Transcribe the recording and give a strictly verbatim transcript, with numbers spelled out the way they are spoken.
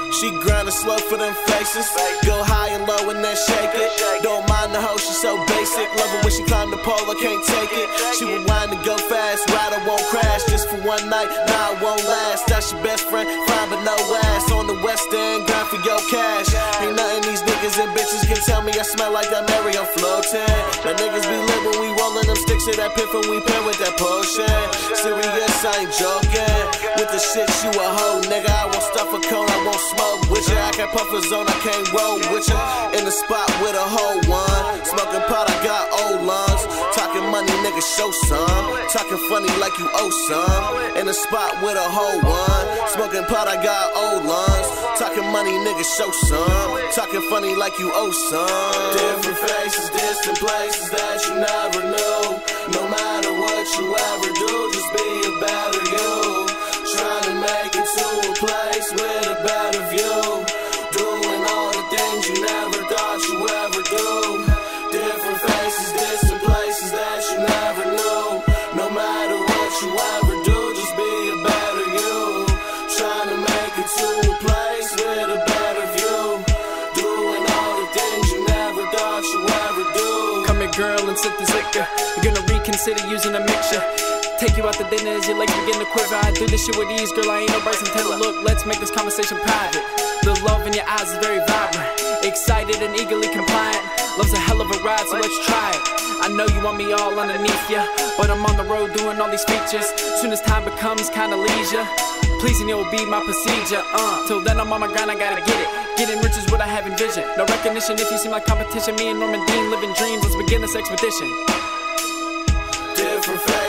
She grindin' slow for them faces. Go high and low and then shake it. Don't mind the hoe, she so basic. Love her when she climb the pole, I can't take it. She would whine and go fast, rider won't crash. Just for one night, nah, it won't last. That's your best friend, fine but no ass. On the west end, grind for your cash. Ain't nothing these niggas and bitches can tell me I smell like that Mary on floating. My niggas be lit when we rollin' them sticks of that pit when we pair with that potion. Serious, I ain't joking. With the shit, you a hoe, nigga. I won't stuff a cone, I won't smoke with ya. I can't puff a zone, I can't roll with ya. In the spot with a whole one. Smoking pot, I got old lungs. Talking money, nigga, show some. Talking funny like you owe some. In the spot with a whole one. Smoking pot, I got old lungs. Talking money, nigga, show some. Talking funny like you owe some. Different faces, distant places that you never knew. No matter what you ever do, just be a better you. Trying to make it to a place with a better view. Doing all the things you never thought you ever do. Different faces, distant places that you never knew. No matter what you ever do, just be a better you. Trying to make it to a place with a better view. Doing all the things you never thought you ever do. Come here, girl, and sip this liquor. You're gonna reconsider using a mixture. Take you out to dinner as your legs begin to quiver. I do this shit with ease, girl, I ain't no Bryson Taylor. Look, let's make this conversation private. The love in your eyes is very vibrant. Excited and eagerly compliant. Love's a hell of a ride, so let's try it. I know you want me all underneath ya, but I'm on the road doing all these features. Soon as time becomes kinda leisure, pleasing you will be my procedure. Uh, till then I'm on my grind, I gotta get it. Getting rich is what I have envisioned. No recognition if you seem like competition. Me and Norman Dean living dreams. Let's begin this expedition. Different